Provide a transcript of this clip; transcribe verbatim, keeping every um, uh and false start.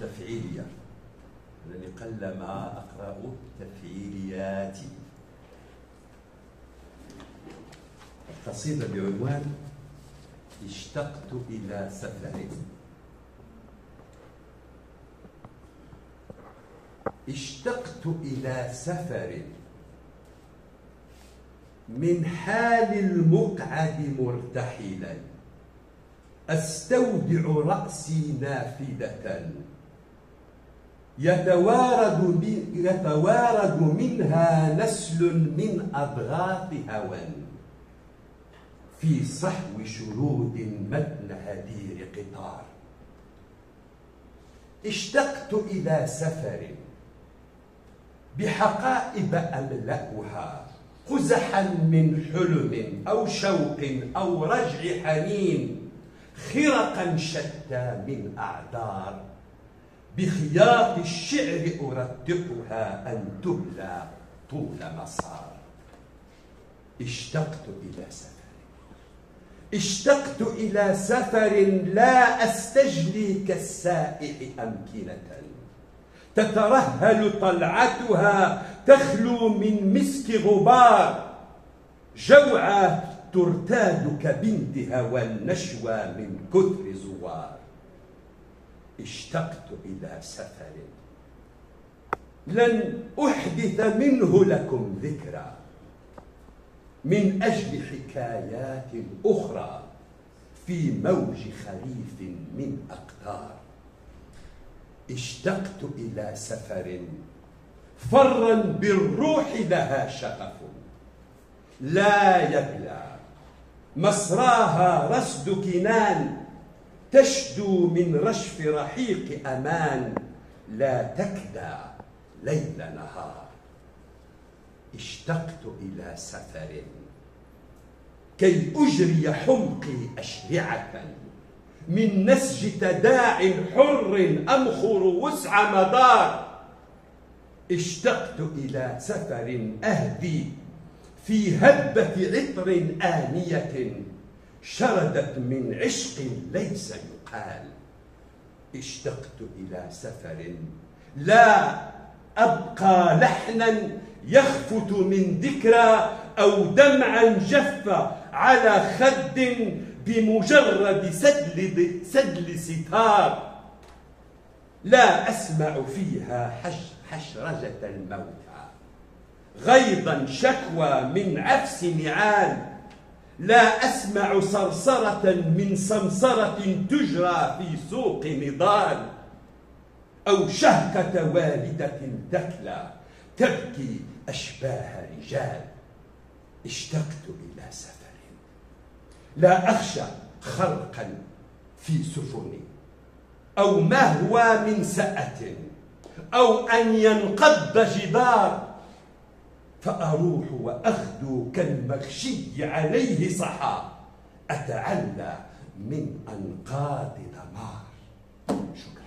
تفعيلية، لأنني قلما أقرأ تفعيليات. القصيدة بعنوان اشتقت إلى سفر. اشتقت إلى سفر من حال المقعد مرتحلا، أستودع رأسي نافذة يتوارد, يتوارد منها نسل من أضغاث هوى في صحو شرود متن هدير قطار. اشتقت إلى سفر بحقائب أملأها قزحا من حلم أو شوق أو رجع حنين، خرقا شتى من أعذار بخياط الشعر أرتقها أن تبلى طول مسار. اشتقت إلى سفر اشتقت إلى سفر لا أستجلي كالسائح أمكنة تترهل طلعتها تخلو من مسك غبار، جوعى ترتاد كبنت هوى النشوى من كثر زوار. اشتقت إلى سفر لن أحدث منه لكم ذكرى من أجل حكايات أخرى في موج خريف من أقدار. اشتقت إلى سفر فرا بالروح لها شغف لا يبلى مسراها رصد كنان، تشدو من رشف رحيق أمان لا تكدى ليل نهار. اشتقت إلى سفر كي أجري حمقي أشرعة من نسج تداع حر أمخر وسع مدار. اشتقت إلى سفر أهدي في هبة عطر آنية شردت من عشق ليس يقال. اشتقت إلى سفر لا أبقى لحنا يخفت من ذكرى أو دمعا جف على خد بمجرد سدل, سدل ستار. لا أسمع فيها حش حشرجة الموتى غيظا شكوى من عفس نعال، لا أسمع صرصرة من صمصرة تجرى في سوق نضال، أو شهقة والدة تكلى تبكي أشباه رجال. اشتقت إلى سفر لا أخشى خرقا في سفني أو مهوى من سأة أو أن ينقض جدار، فأروح وأغدو كالمغشي عليه صحا أتعلى من أنقاض دمار. شكرا.